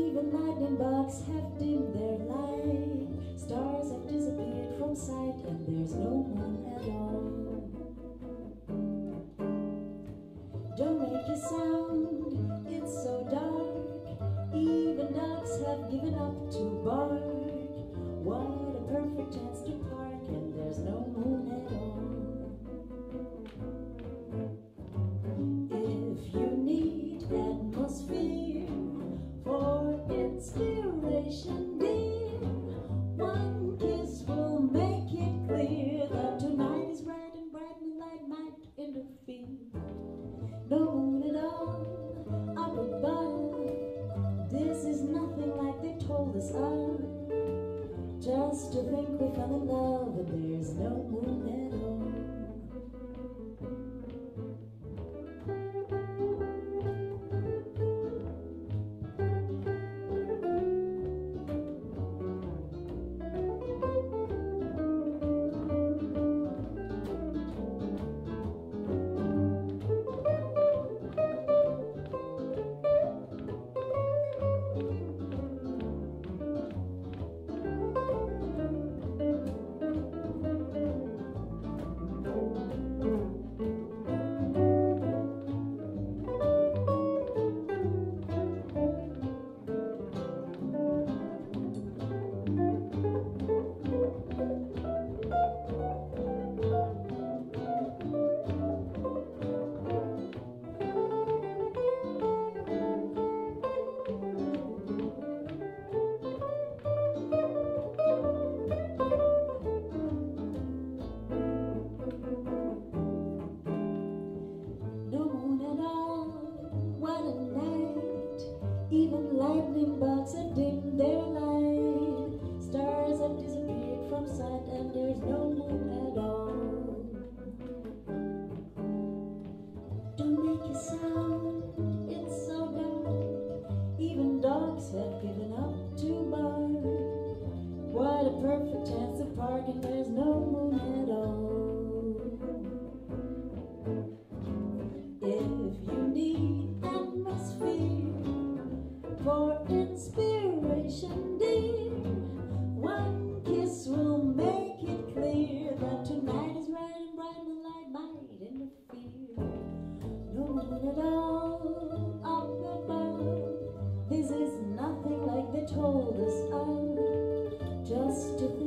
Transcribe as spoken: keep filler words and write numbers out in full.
Even lightning bugs have dimmed their light. Stars have disappeared from sight, and there's no moon at all. Don't make a sound, it's so dark. Even ducks have given up to bark. What a perfect chance to park, and there's no moon at all. If you need atmosphere for inspiration, dear, one kiss will make it clear that tonight is bright and bright moonlight might interfere. No moon at all up above. This is nothing like they told us of. Just to think we fell in love, but there's no moon at all. Even lightning bugs have dimmed their light. Stars have disappeared from sight, and there's no moon at all. Don't make a sound, it's so dark. Even dogs have given up to bark. What a perfect chance to park, and there's no moon at all. If you need atmosphere for inspiration, dear, one kiss will make it clear that tonight is bright and bright moonlight might interfere. No moon at all up above. This is nothing like they told us of. Just to